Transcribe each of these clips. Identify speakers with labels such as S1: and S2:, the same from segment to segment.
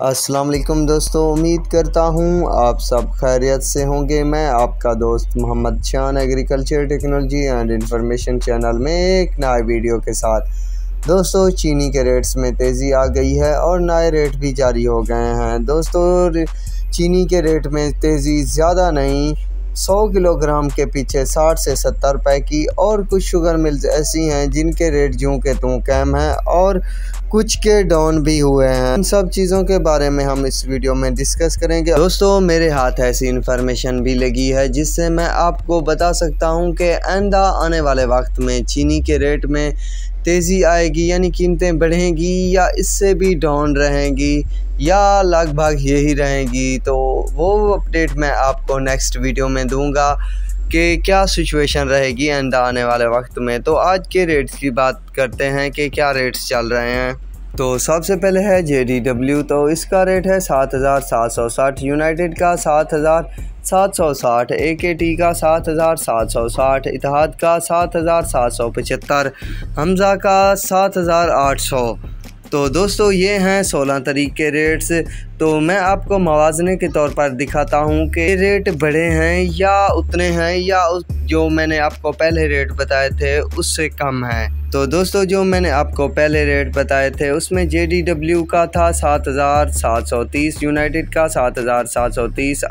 S1: अस्सलाम वालेकुम दोस्तों, उम्मीद करता हूँ आप सब खैरियत से होंगे। मैं आपका दोस्त Mohammad Shan agriculture technology and information channel में एक नए वीडियो के साथ। दोस्तों, चीनी के रेट्स में तेज़ी आ गई है और नए रेट भी जारी हो गए हैं। दोस्तों, चीनी के रेट में तेज़ी ज़्यादा नहीं, 100 किलोग्राम के पीछे 60 से 70 रुपए की, और कुछ शुगर मिल्स ऐसी हैं जिनके रेट यूँ के त्यों कम हैं और कुछ के डाउन भी हुए हैं। इन सब चीज़ों के बारे में हम इस वीडियो में डिस्कस करेंगे। दोस्तों, मेरे हाथ ऐसी इन्फॉर्मेशन भी लगी है जिससे मैं आपको बता सकता हूँ कि आइंदा आने वाले वक्त में चीनी के रेट में तेज़ी आएगी, यानी कीमतें बढ़ेंगी या इससे भी डाउन रहेंगी या लगभग यही रहेंगी। तो वो अपडेट मैं आपको नेक्स्ट वीडियो में दूंगा कि क्या सिचुएशन रहेगी आइंदा आने वाले वक्त में। तो आज के रेट्स की बात करते हैं कि क्या रेट्स चल रहे हैं। तो सबसे पहले है JDW, तो इसका रेट है 7,760, यूनाइटेड का 7,760, AKT का 7,760, इतिहाद का 7,775, हमज़ा का 7,800। तो दोस्तों, ये हैं 16 तारीख के रेट्स। तो मैं आपको मवाज़ने के तौर पर दिखाता हूँ कि रेट बढ़े हैं या उतने हैं या जो मैंने आपको पहले रेट बताए थे उससे कम है। तो दोस्तों, जो मैंने आपको पहले रेट बताए थे उसमें JDW का था 7,730, यूनाइटेड का 7,730,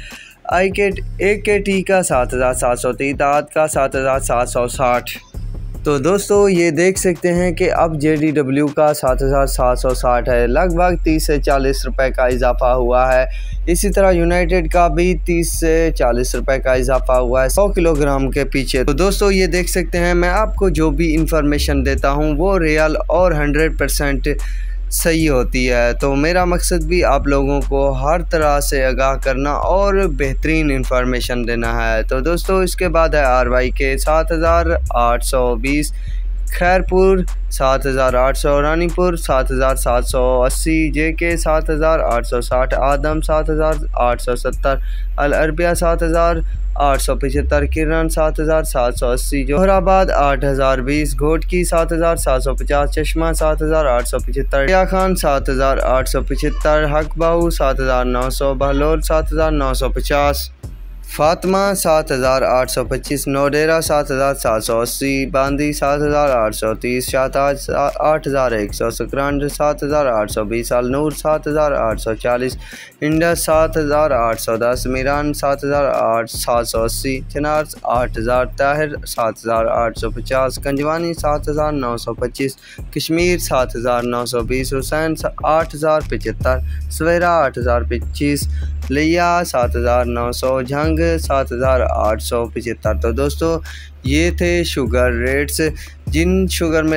S1: AKT का 7,730, इतिहाद का 7,760। तो दोस्तों, ये देख सकते हैं कि अब JDW का 7,760 है, लगभग 30 से 40 रुपए का इजाफा हुआ है। इसी तरह यूनाइटेड का भी 30 से 40 रुपए का इजाफा हुआ है 100 किलोग्राम के पीछे। तो दोस्तों, ये देख सकते हैं मैं आपको जो भी इंफॉर्मेशन देता हूँ वो रियल और 100% सही होती है। तो मेरा मकसद भी आप लोगों को हर तरह से आगाह करना और बेहतरीन इंफॉर्मेशन देना है। तो दोस्तों, इसके बाद है RYK 7,820, खैरपुर 7,800, रानीपुर 7,780, JK 7,860, आदम 7,870, अल अरबिया 7,875, किरण 7,780, जोहराबाद 8,020, घोटकी 7,750, चश्मा 7,875, या खान 7,875, हकबाऊ 7,900, बहलोल 7,950, फातिमा 7,825, नोडेरा 7,780, बांदी 7,830, शाहताज 8,100, सकरंद 7,820, अलनूर 7,840, इंडस 7,810, मीरान 7,780, चिनार 8,000, ताहिर 7,850, कंजवानी 7,925, कश्मीर 7,920, हुसैन 8,075, सवेरा 8,025, लिया 7,900, झंग 7,875। तो दोस्तों, ये थे शुगर रेट्स जिन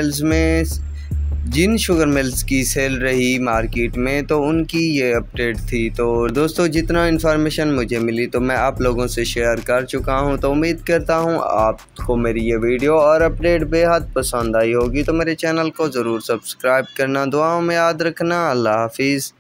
S1: शुगर मिल्स की सेल रही मार्केट में, तो उनकी ये अपडेट थी। तो दोस्तों, जितना इन्फॉर्मेशन मुझे मिली तो मैं आप लोगों से शेयर कर चुका हूँ। तो उम्मीद करता हूँ आपको मेरी ये वीडियो और अपडेट बेहद पसंद आई होगी। तो मेरे चैनल को ज़रूर सब्सक्राइब करना, दुआओं में याद रखना। अल्लाह हाफिज़।